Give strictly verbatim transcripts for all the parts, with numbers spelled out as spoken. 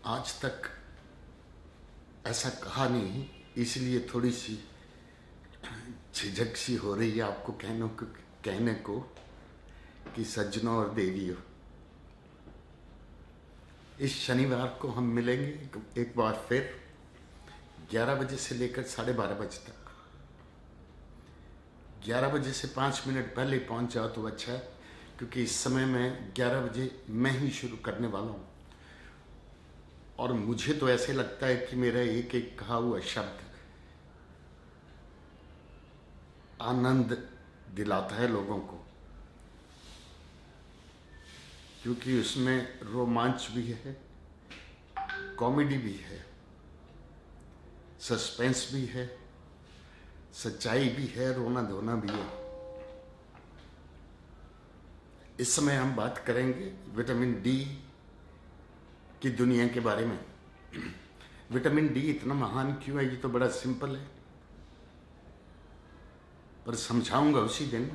आज तक ऐसा कहा नहीं, इसलिए थोड़ी सी झिझक सी हो रही है आपको कहने को कहने को कि सज्जनों और देवियों, इस शनिवार को हम मिलेंगे एक बार फिर ग्यारह बजे से लेकर साढ़े बारह बजे तक। ग्यारह बजे से पाँच मिनट पहले पहुंच जाओ तो अच्छा है, क्योंकि इस समय मैं ग्यारह बजे मैं ही शुरू करने वाला हूं। और मुझे तो ऐसे लगता है कि मेरा एक एक कहा हुआ शब्द आनंद दिलाता है लोगों को, क्योंकि उसमें रोमांच भी है, कॉमेडी भी है, सस्पेंस भी है, सच्चाई भी है, रोना धोना भी है। इस समय हम बात करेंगे विटामिन डी की दुनिया के बारे में। विटामिन डी इतना महान क्यों है, ये तो बड़ा सिंपल है, पर समझाऊंगा उसी दिन।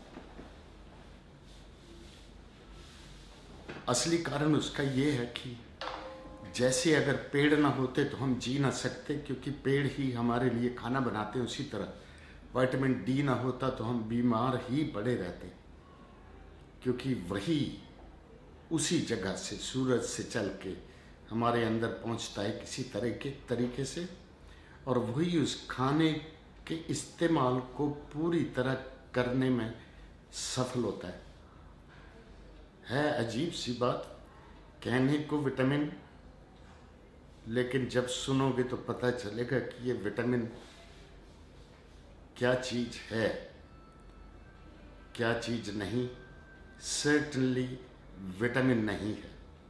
असली कारण उसका ये है कि जैसे अगर पेड़ ना होते तो हम जी ना सकते, क्योंकि पेड़ ही हमारे लिए खाना बनाते हैं, उसी तरह विटामिन डी ना होता तो हम बीमार ही पड़े रहते, क्योंकि वही उसी जगह से सूरज से चल के हमारे अंदर पहुंचता है किसी तरह के तरीके से, और वही उस खाने के इस्तेमाल को पूरी तरह करने में सफल होता है। है अजीब सी बात कहने को विटामिन, लेकिन जब सुनोगे तो पता चलेगा कि ये विटामिन क्या चीज़ है, क्या चीज़ नहीं। सर्टनली विटामिन नहीं है।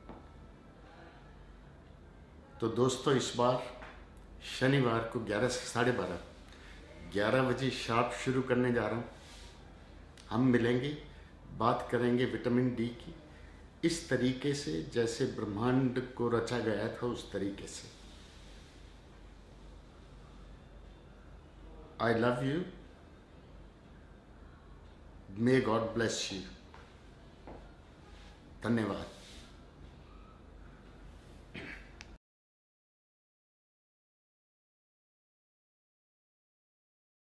तो दोस्तों, इस बार शनिवार को ग्यारह से साढ़े बारह ग्यारह बजे शार्प शुरू करने जा रहा हूँ। हम मिलेंगे, बात करेंगे विटामिन डी की इस तरीके से जैसे ब्रह्मांड को रचा गया था, उस तरीके से। I love you, may God bless you. धन्यवाद।